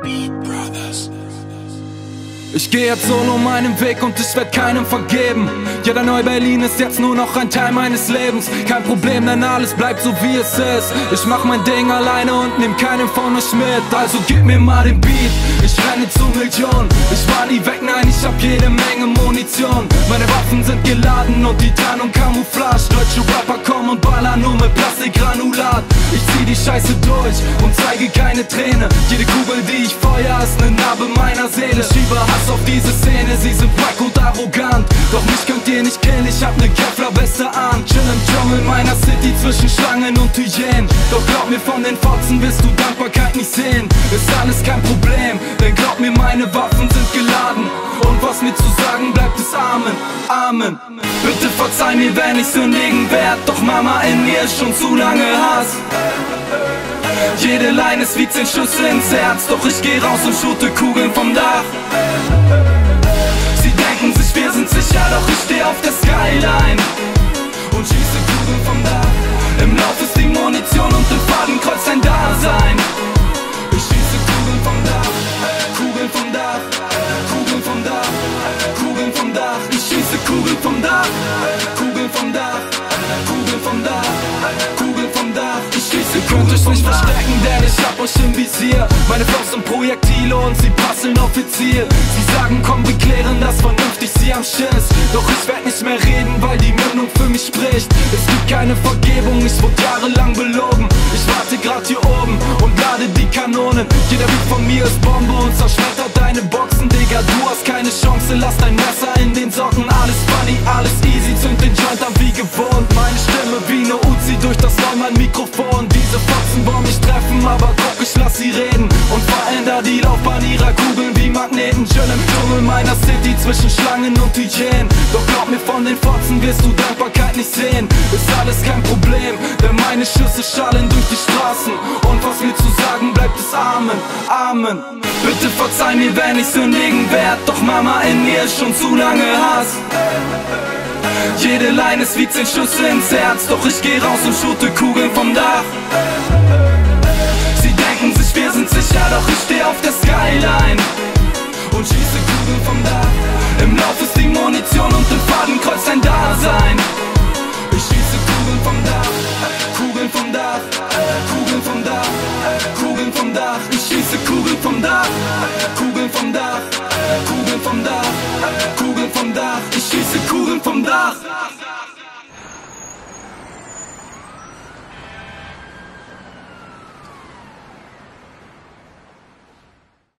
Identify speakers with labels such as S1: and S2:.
S1: Beat Brothers.
S2: Ich geh jetzt solo meinen Weg und ich werd keinem vergeben. Jeder Neu-Berlin ist jetzt nur noch ein Teil meines Lebens. Kein Problem, denn alles bleibt so wie es ist. Ich mach mein Ding alleine und nehm keinen von euch mit. Also gib mir mal den Beat, ich renne zu Millionen. Ich war nie weg, nein, ich hab jede Menge Munition. Meine Waffen sind geladen und die Tarnung Camouflage. Deutsche Rapper kommen und ballern nur mit Plastikgranulat. Ich zieh die Scheiße durch und zeige keine Träne. Jede Kugel, die ich feuer, ist ne Narbe meiner Seele. Schiebe Hass auf diese Szene, sie sind wack und arrogant. Doch mich könnt ihr nicht killen, ich hab ne Kevlar-Weste an. Chill im Dschungel meiner City zwischen Schlangen und Hyänen. Doch glaub mir, von den Fotzen wirst du Dankbarkeit nicht sehen. Ist alles kein Problem, denn glaub mir, meine Waffen sind geladen. Und was mir zu sagen bleibt, ist Amen, Amen. Bitte verzeih mir, wenn ich sündigen werd. Doch Mama, in mir ist schon zu lange Hass. Jede Line ist wie 10 Schüsse ins Herz. Doch ich geh raus und shoote Kugeln vom Dach. Sie denken sich, wir sind sicher, doch ich steh auf der Skyline und schieße Kugeln vom Dach. Im Lauf ist die Munition und im Fadenkreuz ein Dasein. Ich schieße Kugeln vom Dach, Kugeln vom Dach, Kugeln vom Dach, Kugeln vom Dach. Ich schieße Kugeln vom Dach, Kugeln vom Dach, Kugeln vom Dach, Kugeln vom Dach. Ich schieße Kugeln vom Dach. Nicht verstecken, denn ich hab euch im Visier. Meine Flows sind Projektile und sie prasseln offiziell. Sie sagen, komm, wir klären das vernünftig, sie am Schiss. Doch ich werd nicht mehr reden, weil die Mündung für mich spricht. Es gibt keine Vergebung, ich wurde jahrelang belogen. Ich warte grad hier oben und lade die Kanonen. Jeder Beat von mir ist Bombe und zerschmettert deine Boxen. Digga, du hast keine Chance, lass dein Messer in den Socken. Alles funny, alles easy, zünd den Joint an wie gewohnt. Meine Stimme wie ne Uzi durch das Neumann-Mikrofon. Diese Fotzen wollen mich treffen, aber guck, ich lass sie reden und veränder die Laufbahn ihrer Kugeln wie Magneten. Chill im Dschungel meiner City zwischen Schlangen und Hyänen. Doch glaub mir, von den Fotzen wirst du Dankbarkeit nicht sehen. Ist alles kein Problem, denn meine Schüsse schallen durch die Straßen. Und was mir zu sagen bleibt, ist Amen, Amen. Bitte verzeih mir, wenn ich sündigen werd. Doch Mama, in mir ist schon zu lange Hass. Jede Line ist wie 10 Schüsse ins Herz. Doch ich geh raus und shoote Kugeln vom Dach. Sie denken sich, wir sind sicher, doch ich steh auf der Skyline und schieße Kugeln vom Dach. Im Lauf ist die Munition und im Fadenkreuz ein Dasein. Ich schieße Kugeln vom Dach, Kugeln vom Dach, Kugeln vom Dach, Kugeln vom Dach. Ich schieße Kugeln vom Dach, Kugeln vom Dach, Kugeln vom Dach, Kugeln vom Dach. Ich schieße Kugeln vom Dach.